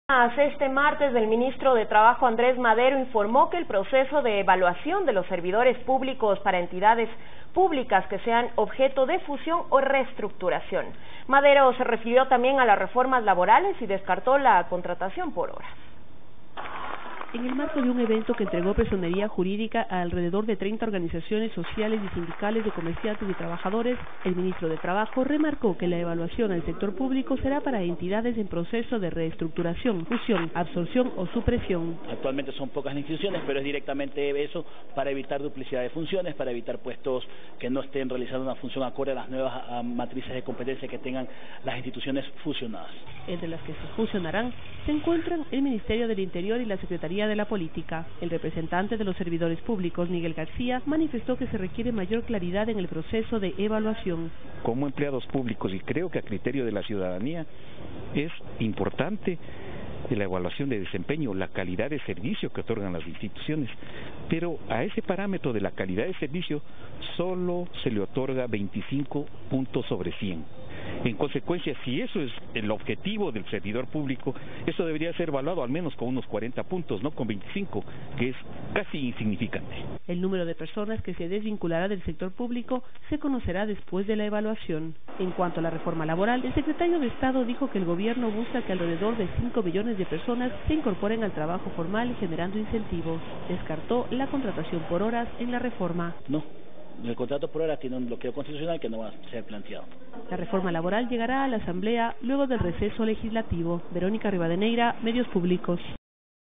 Este martes, el ministro de Trabajo Andrés Madero informó que el proceso de evaluación de los servidores públicos para entidades públicas que sean objeto de fusión o reestructuración. Madero se refirió también a las reformas laborales y descartó la contratación por horas. En el marco de un evento que entregó personería jurídica a alrededor de 30 organizaciones sociales y sindicales de comerciantes y trabajadores, el ministro de Trabajo remarcó que la evaluación al sector público será para entidades en proceso de reestructuración, fusión, absorción o supresión. Actualmente son pocas las instituciones, pero es directamente eso para evitar duplicidad de funciones, para evitar puestos que no estén realizando una función acorde a las nuevas matrices de competencia que tengan las instituciones fusionadas. Entre las que se fusionarán se encuentran el Ministerio del Interior y la Secretaría de la Política. El representante de los servidores públicos, Miguel García, manifestó que se requiere mayor claridad en el proceso de evaluación. Como empleados públicos, y creo que a criterio de la ciudadanía, es importante la evaluación de desempeño, la calidad de servicio que otorgan las instituciones, pero a ese parámetro de la calidad de servicio solo se le otorga 25 puntos sobre 100. En consecuencia, si eso es el objetivo del servidor público, eso debería ser evaluado al menos con unos 40 puntos, no con 25, que es casi insignificante. El número de personas que se desvinculará del sector público se conocerá después de la evaluación. En cuanto a la reforma laboral, el secretario de Estado dijo que el gobierno busca que alrededor de 5 millones de personas se incorporen al trabajo formal generando incentivos. Descartó la contratación por horas en la reforma. No. El contrato por hora tiene un bloqueo constitucional que no va a ser planteado. La reforma laboral llegará a la Asamblea luego del receso legislativo. Verónica Rivadeneira, Medios Públicos.